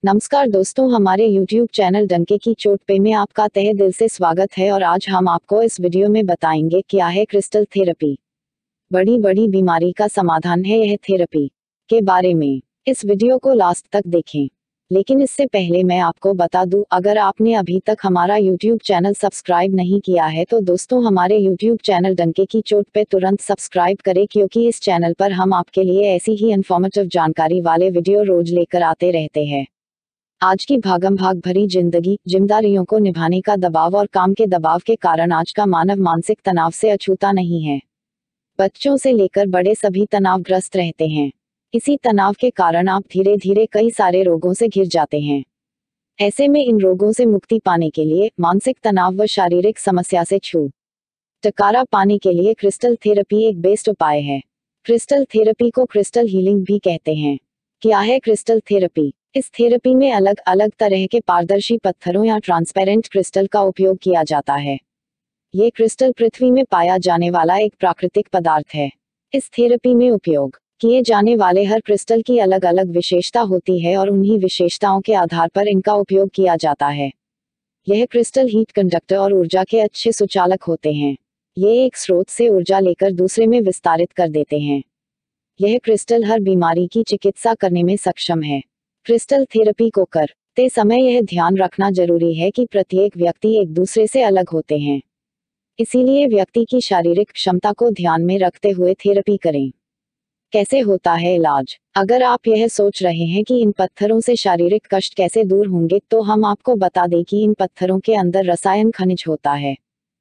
नमस्कार दोस्तों, हमारे YouTube चैनल डंके की चोट पे में आपका तहे दिल से स्वागत है। और आज हम आपको इस वीडियो में बताएंगे क्या है क्रिस्टल थेरेपी। बड़ी बड़ी बीमारी का समाधान है यह थेरेपी के बारे में इस वीडियो को लास्ट तक देखें। लेकिन इससे पहले मैं आपको बता दूं, अगर आपने अभी तक हमारा YouTube चैनल सब्सक्राइब नहीं किया है तो दोस्तों हमारे YouTube चैनल डंके की चोट पे तुरंत सब्सक्राइब करें, क्योंकि इस चैनल पर हम आपके लिए ऐसी ही इन्फॉर्मेटिव जानकारी वाले वीडियो रोज लेकर आते रहते हैं। आज की भागम भाग भरी जिंदगी, जिम्मेदारियों को निभाने का दबाव और काम के दबाव के कारण आज का मानव मानसिक तनाव से अछूता नहीं है। बच्चों से लेकर बड़े सभी तनावग्रस्त रहते हैं। इसी तनाव के कारण आप धीरे धीरे कई सारे रोगों से घिर जाते हैं। ऐसे में इन रोगों से मुक्ति पाने के लिए मानसिक तनाव व शारीरिक समस्या से छुटकारा पाने के लिए क्रिस्टल थेरेपी एक बेस्ट उपाय है। क्रिस्टल थेरेपी को क्रिस्टल हीलिंग भी कहते हैं। क्या है क्रिस्टल थेरेपी? इस थेरेपी में अलग अलग तरह के पारदर्शी पत्थरों या ट्रांसपेरेंट क्रिस्टल का उपयोग किया जाता है। ये क्रिस्टल पृथ्वी में पाया जाने वाला एक प्राकृतिक पदार्थ है। इस थेरेपी में उपयोग किए जाने वाले हर क्रिस्टल की अलग अलग विशेषता होती है और उन्हीं विशेषताओं के आधार पर इनका उपयोग किया जाता है। यह क्रिस्टल हीट कंडक्टर और ऊर्जा के अच्छे सुचालक होते हैं। ये एक स्रोत से ऊर्जा लेकर दूसरे में विस्तारित कर देते हैं। यह क्रिस्टल हर बीमारी की चिकित्सा करने में सक्षम है। क्रिस्टल थेरेपी को करते समय यह ध्यान रखना जरूरी है कि प्रत्येक व्यक्ति एक दूसरे से अलग होते हैं। इसीलिए व्यक्ति की शारीरिक क्षमता को ध्यान में रखते हुए थेरेपी करें। कैसे होता है इलाज? अगर आप यह सोच रहे हैं कि इन पत्थरों से शारीरिक कष्ट कैसे दूर होंगे, तो हम आपको बता दें कि इन पत्थरों के अंदर रसायन खनिज होता है।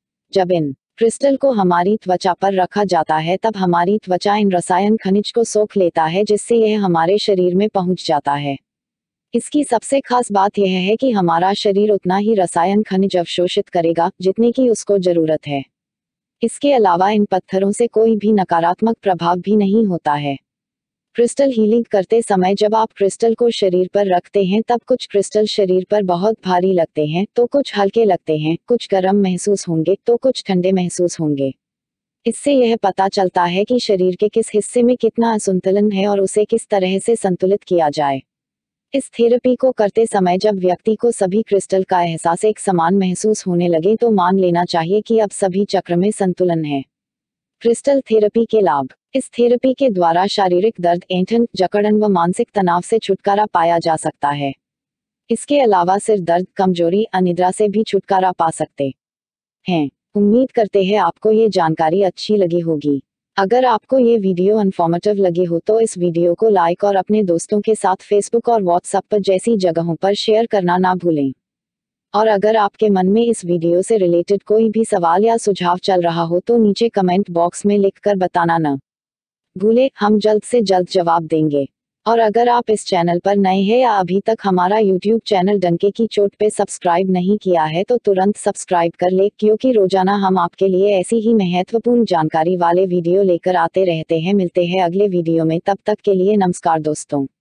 जब इन क्रिस्टल को हमारी त्वचा पर रखा जाता है तब हमारी त्वचा इन रसायन खनिज को सोख लेता है, जिससे यह हमारे शरीर में पहुंच जाता है। इसकी सबसे खास बात यह है कि हमारा शरीर उतना ही रसायन खनिज अवशोषित करेगा जितने की उसको जरूरत है। इसके अलावा इन पत्थरों से कोई भी नकारात्मक प्रभाव भी नहीं होता है। क्रिस्टल हीलिंग करते समय जब आप क्रिस्टल को शरीर पर रखते हैं तब कुछ क्रिस्टल शरीर पर बहुत भारी लगते हैं, तो कुछ हल्के लगते हैं, कुछ गर्म महसूस होंगे तो कुछ ठंडे महसूस होंगे। इससे यह पता चलता है कि शरीर के किस हिस्से में कितना असंतुलन है और उसे किस तरह से संतुलित किया जाए। इस थेरेपी को करते समय जब व्यक्ति को सभी क्रिस्टल का एहसास एक समान महसूस होने लगे तो मान लेना चाहिए कि अब सभी चक्र में संतुलन है। क्रिस्टल थेरेपी के लाभ। इस थेरेपी के द्वारा शारीरिक दर्द, ऐंठन, जकड़न व मानसिक तनाव से छुटकारा पाया जा सकता है। इसके अलावा सिर दर्द, कमजोरी, अनिद्रा से भी छुटकारा पा सकते हैं। उम्मीद करते हैं आपको ये जानकारी अच्छी लगी होगी। अगर आपको ये वीडियो इन्फॉर्मेटिव लगी हो तो इस वीडियो को लाइक और अपने दोस्तों के साथ फेसबुक और व्हाट्सएप पर जैसी जगहों पर शेयर करना ना भूलें। और अगर आपके मन में इस वीडियो से रिलेटेड कोई भी सवाल या सुझाव चल रहा हो तो नीचे कमेंट बॉक्स में लिखकर बताना ना भूलें, हम जल्द से जल्द जवाब देंगे। और अगर आप इस चैनल पर नए हैं या अभी तक हमारा YouTube चैनल डंके की चोट पे सब्सक्राइब नहीं किया है तो तुरंत सब्सक्राइब कर ले, क्योंकि रोजाना हम आपके लिए ऐसी ही महत्वपूर्ण जानकारी वाले वीडियो लेकर आते रहते हैं। मिलते हैं अगले वीडियो में, तब तक के लिए नमस्कार दोस्तों।